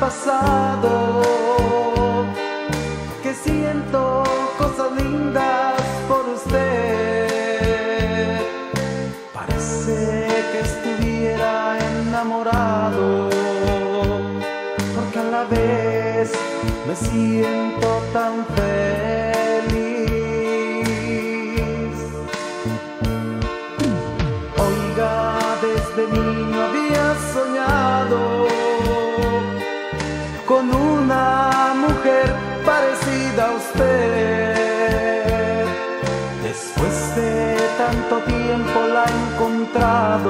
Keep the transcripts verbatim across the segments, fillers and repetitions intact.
pasado, que siento cosas lindas por usted. Parece que estuviera enamorado, porque a la vez me siento tan feliz. Oiga, desde niño había soñado con una mujer parecida a usted. Después de tanto tiempo la he encontrado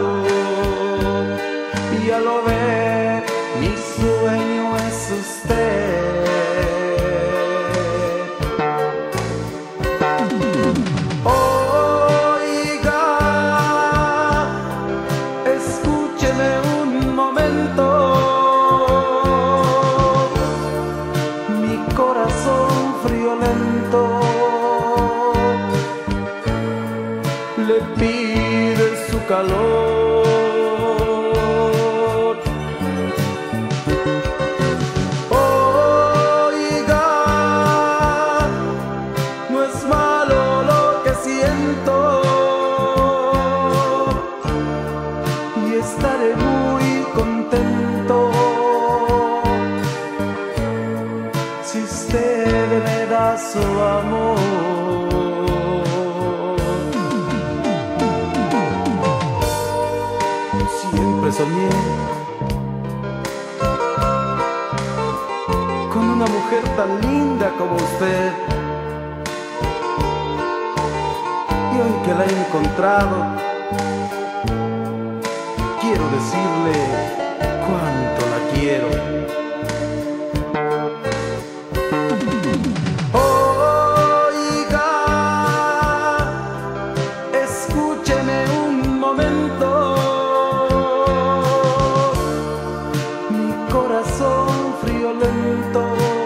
y ya lo ve, mi sueño es usted. Oiga, escúcheme un momento. Mi corazón friolento le pide su calor. Oiga, no es malo lo que siento y estaré muy contento si usted me da su amor. Siempre soñé con una mujer tan linda como usted, y hoy que la he encontrado, quiero decirle cuánto la quiero. Oiga, escúcheme un momento. Mi corazón friolento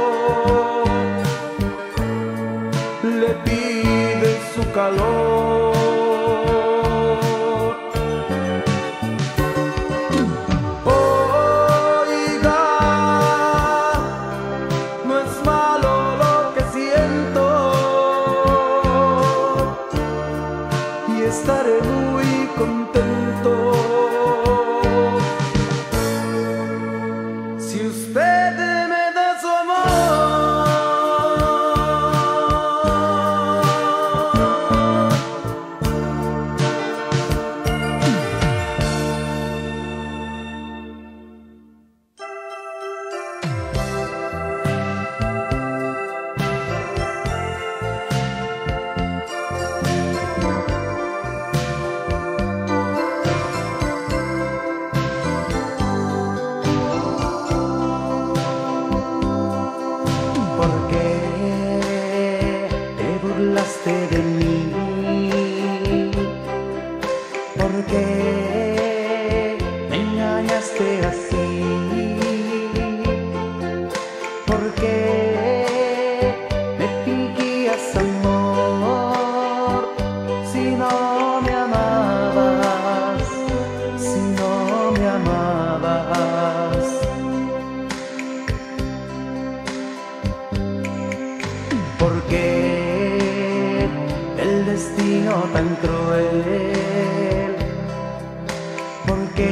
le pide su calor. Oiga, no es malo lo que siento y estaré muy contento si usted me da su amor. ¿Por qué te burlaste de mí? ¿Por qué me engañaste así? ¿Por qué me fingías amor si no me amabas? Si no me amabas. ¿Por qué el destino tan cruel? ¿Por qué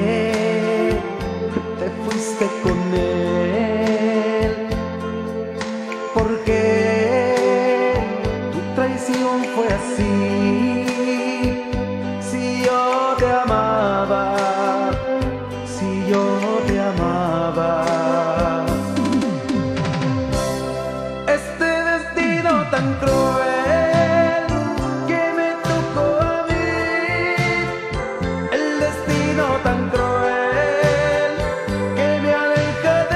te fuiste con él? ¿Por qué tu traición fue así? Si yo te amaba, si yo te amaba. Tan cruel que me tocó a mí, el destino tan cruel que me aleja de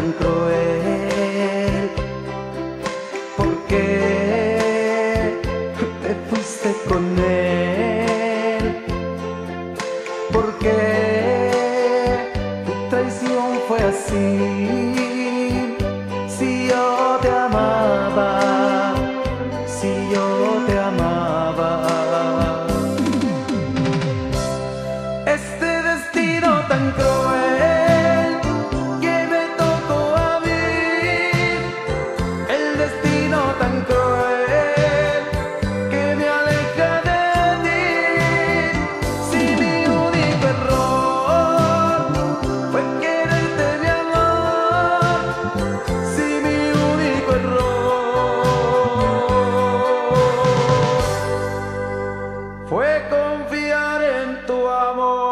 tan cruel? ¿Por qué te fuiste con él? ¿Por qué tu traición fue así? Si yo te amaba, si yo te amaba. Este destino tan cruel que me tocó a mí, el destino tan cruel que me aleja de ti. Si mi único error fue quererte, mi amor, si mi único error fue confiar en tu amor.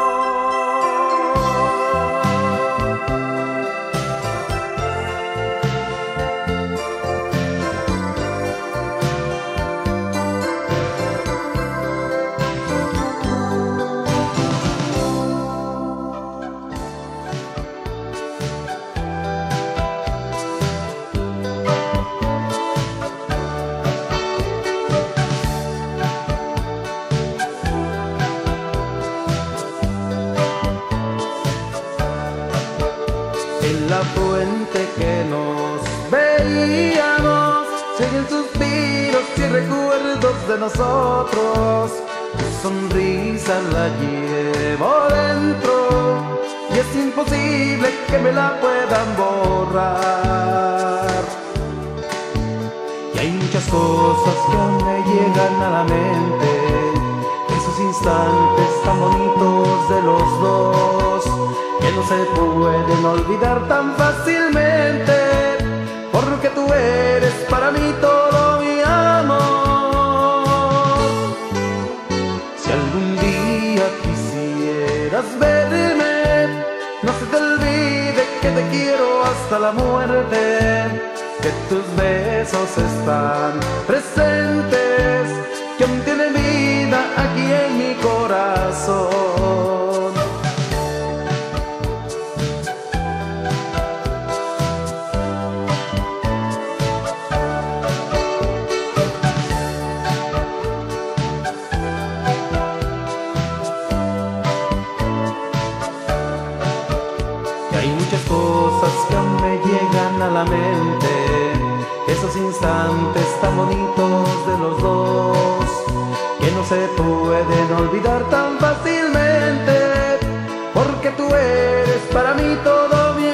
En la fuente que nos veíamos, siguen suspiros y recuerdos de nosotros. Tu sonrisa la llevo dentro y es imposible que me la puedan borrar. Y hay muchas cosas que aún me llegan a la mente, esos instantes tan bonitos de los dos, que no se pueden olvidar tan fácilmente, porque tú eres para mí todo mi amor. Si algún día quisieras verme, no se te olvide que te quiero hasta la muerte, que tus besos están presentes, que aún tienen vida aquí en mi corazón. Hay muchas cosas que aún me llegan a la mente, esos instantes tan bonitos de los dos, que no se pueden olvidar tan fácilmente, porque tú eres para mí todo mi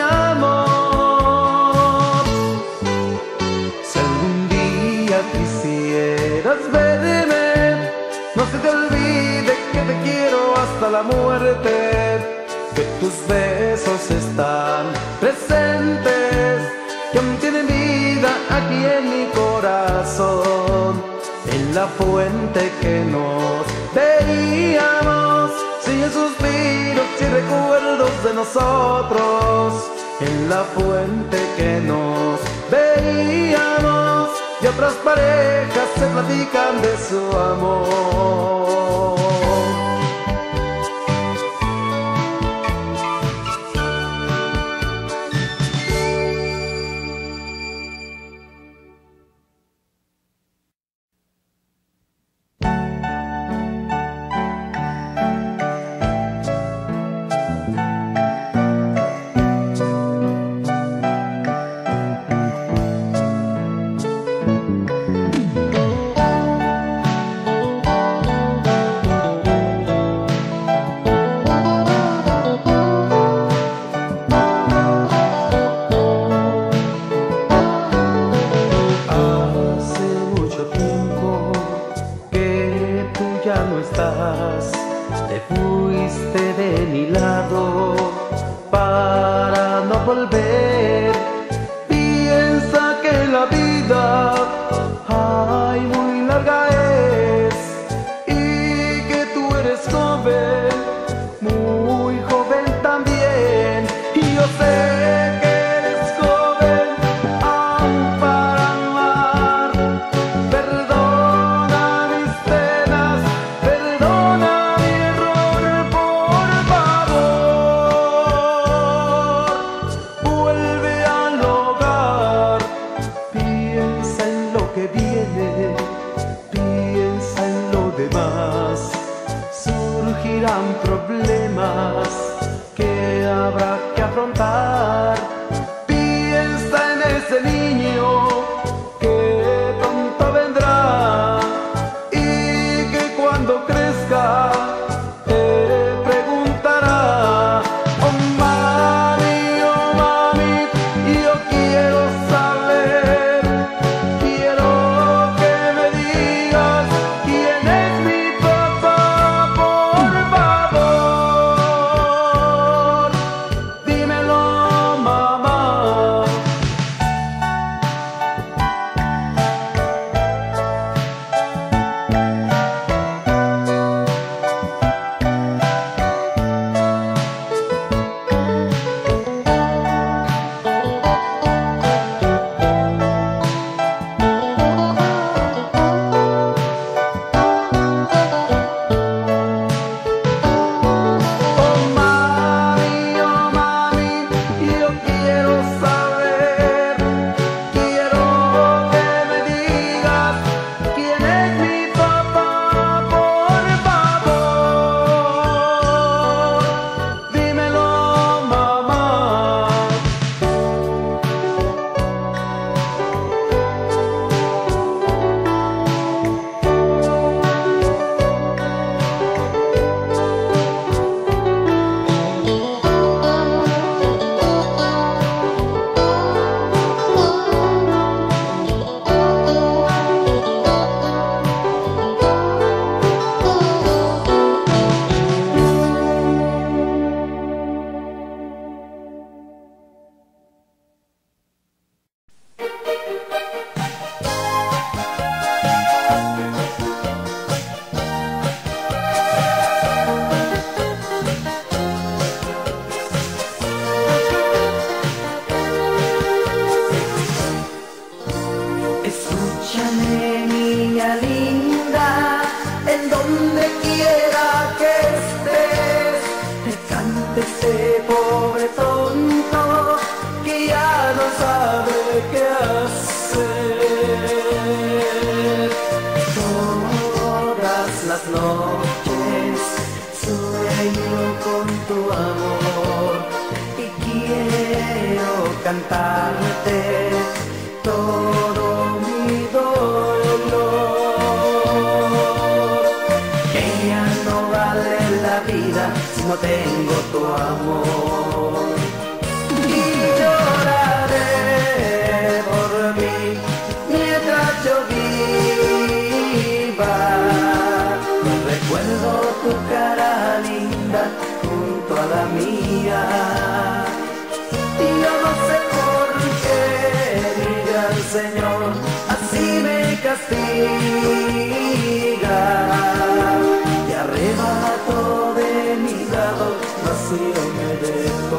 amor. Si algún día quisieras verme, no se te olvide que te quiero hasta la muerte, que tus besos están presentes, que aún tienen vida aquí en mi corazón. En la fuente que nos veíamos, siguen suspiros y recuerdos de nosotros. En la fuente que nos veíamos, y otras parejas se platican de su amor. Te fuiste de mi lado para no volver. Piensa que la vida, ay, muy larga es, y que tú eres joven, muy joven también. Y yo sé que eres joven aún para amar. Perdona mis penas, perdona mi error, por favor. Vuelve más que habrá que afrontar. Piensa en ese niño que pronto vendrá y que cuando crezca te preguntará: oh mami, oh mami, yo quiero saber, quiero que me digas quién es mi papá, por favor, dímelo, mamá. Oh mami, oh mami, yo quiero saber, quiero que me digas quién es mi papá, por favor, dímelo, mamá. Escúchame, niña linda, en donde quiera que estés, te cante este pobre tonto que ya no sabe qué hacer. Todas las noches sueño con tu amor y quiero cantarte todo mi dolor, que ya no vale la vida si no tengo tu amor. Y lloraré por mí mientras yo viva. Recuerdo tu cara linda junto a la mía. Y yo no sé por qué, diga el Señor, así me castiga. Y arrebato de mi lado, vacío me dejó.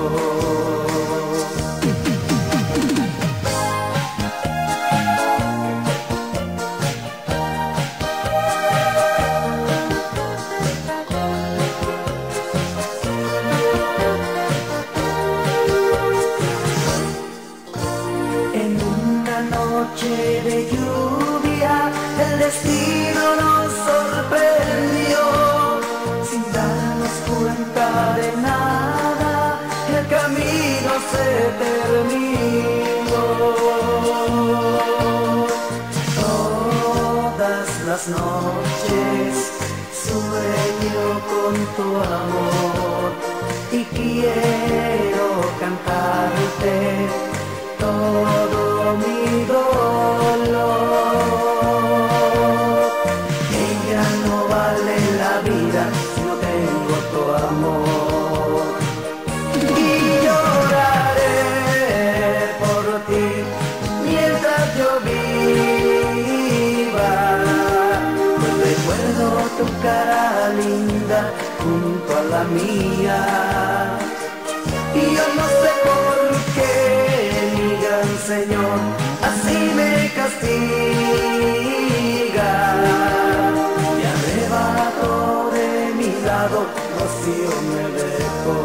En una noche de lluvia, el destino nos sorprendió. Sin darnos cuenta de nada, el camino se terminó. Todas las noches sueño con tu amor y quiero cantarte todo mi dolor, que ya no vale la vida si no tengo tu amor. Y lloraré por ti mientras yo viva, pues recuerdo tu cara linda junto a la mía. Y yo no sé por qué, mi gran Señor, así me castiga. Y arrebato de mi lado, vacío me dejó.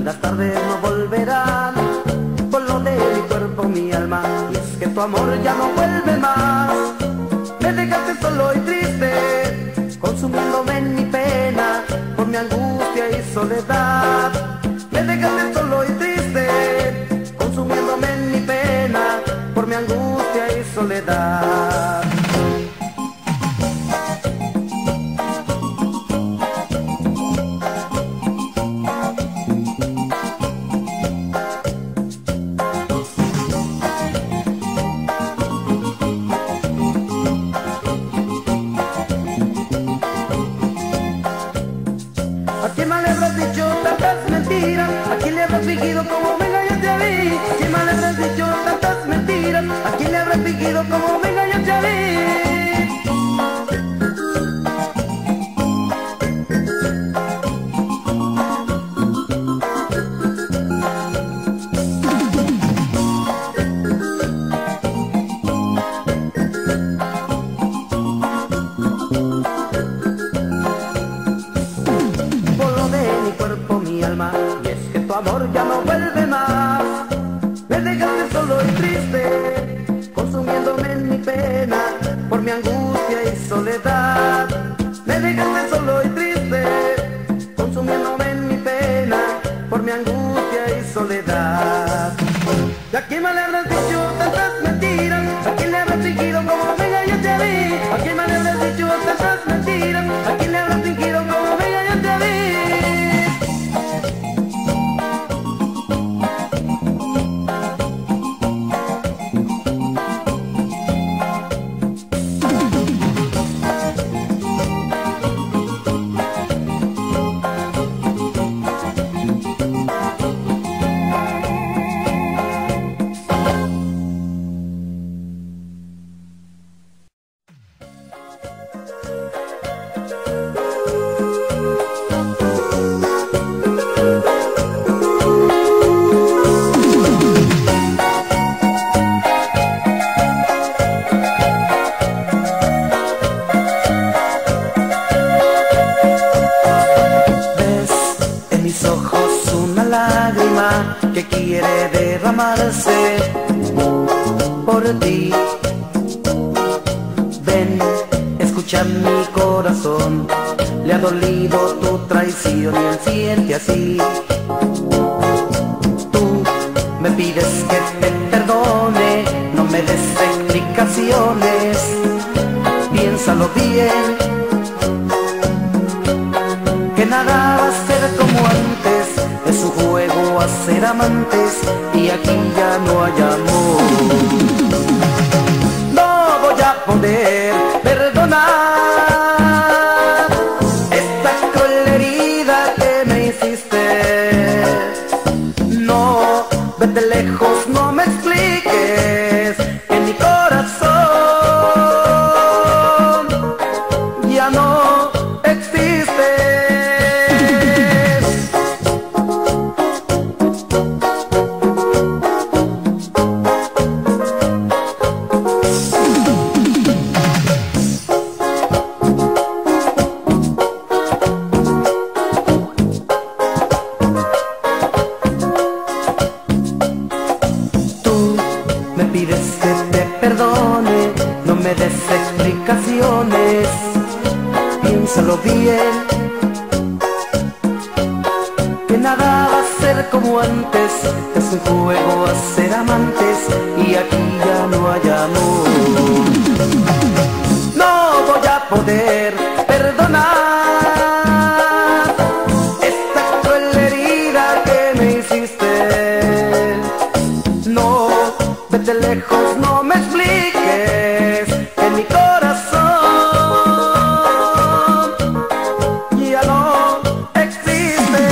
lindas tardes no volverán, por lo de mi cuerpo, mi alma, y es que tu amor ya no vuelve más. Me dejaste solo y triste, consumiéndome en mi pena, por mi angustia y soledad. Me dejaste solo y triste, consumiéndome en mi pena, por mi angustia y soledad. ¿A quién más le habrás dicho tantas mentiras? ¿A quién le habrás fingido como me engañaste a mí? ¿A quién más le habrás dicho tantas mentiras? ¿A quién le habrás fingido como me engañaste a mí? Y es que tu amor ya no vuelve más. Me dejaste solo y triste, consumiéndome en mi pena, por mi angustia y soledad. Me dejaste solo y triste, consumiéndome en mi pena, por mi angustia y soledad. ¿Y a quién más le habrás dicho tantas mentiras? ¿A quién le habrás fingido como me engañaste a mí? ¿A quién más le habrás dicho tantas mentiras? ¿A quién le habrás fingido como me engañaste a mí? Que quiere derramarse por ti. Ven, escucha mi corazón, le ha dolido tu traición y él siente así. Tú me pides que te perdone, no me des explicaciones, piénsalo bien, que nada va a ser como antes. Es un juego a ser amantes y aquí ya no hay amor. No voy a poder perdonar esta cruel herida que me hiciste. No, vete lejos, no me expliques que mi corazón ya no existe. Pides que te perdone, no me des explicaciones, piénsalo bien, que nada va a ser como antes. Es un juego a ser amantes y aquí ya no hay amor. No voy a poder perdonar esta cruel herida que me hiciste. No, vete lejos, no me expliques que mi corazón ya no existe.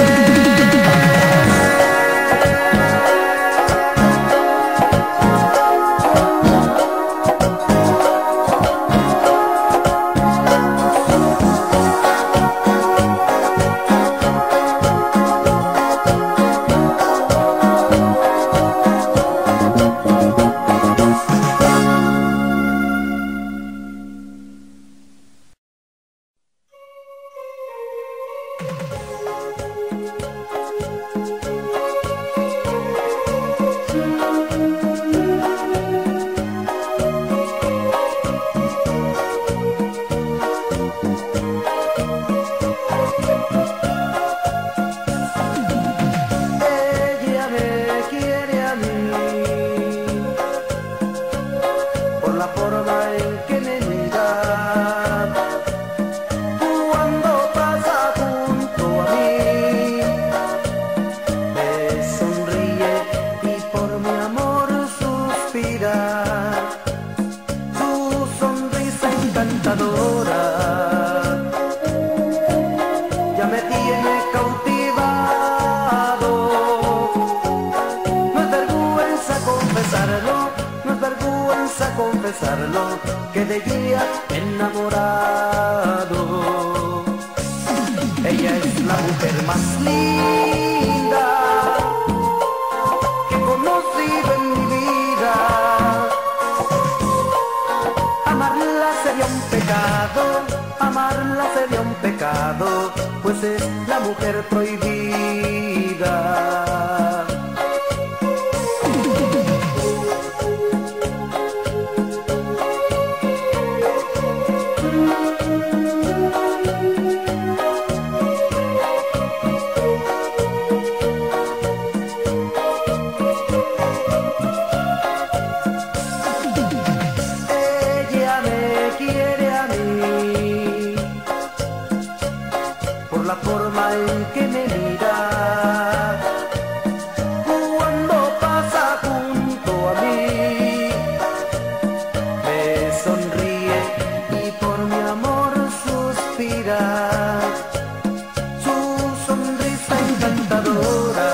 confesarlo, que de ella enamorado. Ella es la mujer más linda que he conocido en mi vida. Amarla sería un pecado, amarla sería un pecado, pues es la mujer prohibida. La forma en que me mira cuando pasa junto a mí, me sonríe y por mi amor suspira, su sonrisa encantadora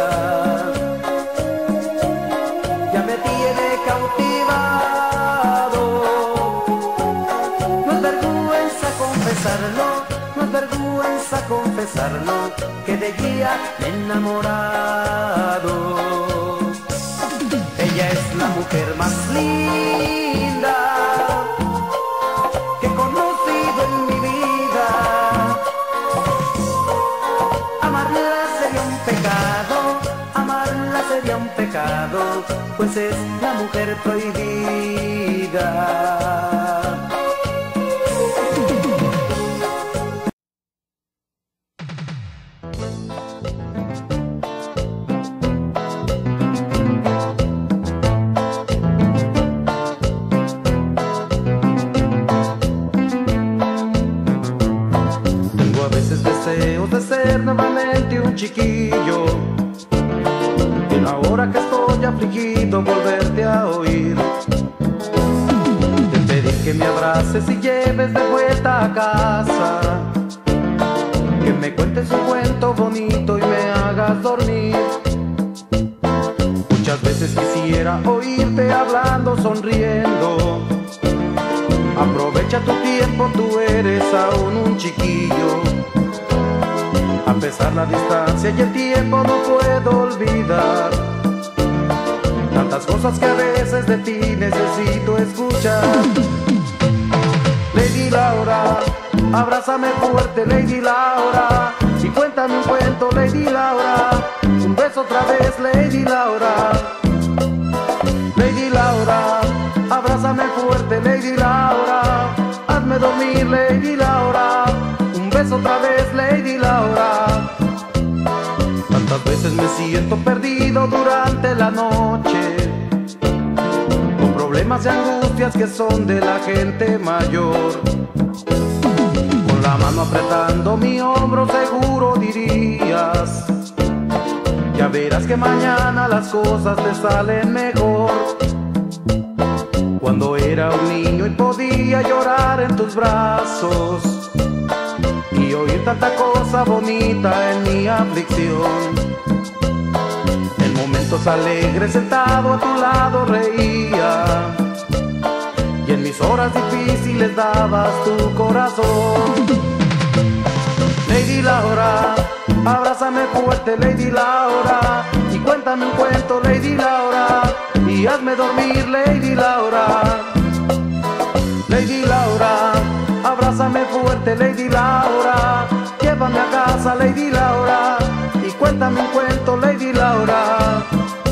ya me tiene cautivado. No es vergüenza confesarlo, no es vergüenza confesarlo, que de ella me he enamorado. Ella es la mujer más linda que he conocido en mi vida. Amarla sería un pecado, amarla sería un pecado, pues es la mujer prohibida. Deseos de ser nuevamente un chiquillo, y ahora que estoy afligido volverte a oír. Te pedí que me abraces y lleves de vuelta a casa, que me cuentes un cuento bonito y me hagas dormir. Muchas veces quisiera oírte hablando, sonriendo. Aprovecha tu tiempo, tú eres aún un chiquillo. A pesar la distancia y el tiempo no puedo olvidar tantas cosas que a veces de ti necesito escuchar. Lady Laura, abrázame fuerte, Lady Laura, y cuéntame un cuento, Lady Laura. Un beso otra vez, Lady Laura. Lady Laura, abrázame fuerte, Lady Laura. Hazme dormir, Lady Laura. Un beso otra vez, Lady Laura. Tantas veces me siento perdido durante la noche, con problemas y angustias que son de la gente mayor. Con la mano apretando mi hombro seguro dirías: ya verás que mañana las cosas te salen mejor. Cuando era un niño y podía llorar en tus brazos y oír tanta cosa bonita en mi aflicción. En momentos alegres sentado a tu lado reía, y en mis horas difíciles dabas tu corazón. Lady Laura, abrázame fuerte, Lady Laura, y cuéntame un cuento, Lady Laura, y hazme dormir, Lady Laura. Lady Laura, abrázame fuerte, Lady Laura, llévame a casa, Lady Laura, y cuéntame un cuento, Lady Laura.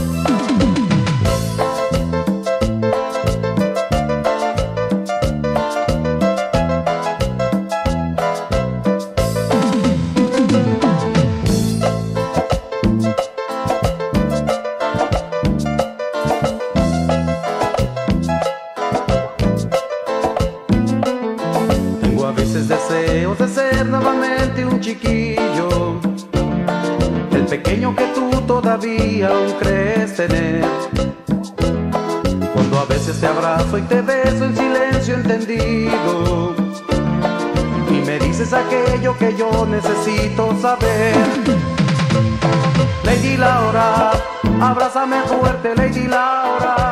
Deseos de ser nuevamente un chiquillo, el pequeño que tú todavía aún crees tener. Cuando a veces te abrazo y te beso en silencio entendido, y me dices aquello que yo necesito saber. Lady Laura, abrázame fuerte, Lady Laura.